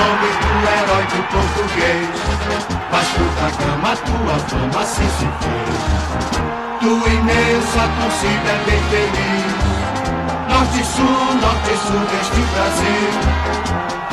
nomes do herói do português. Vasco da Gama, tua fama assim se fez. Tua imensa torcida é bem feliz. Norte e sul deste Brasil.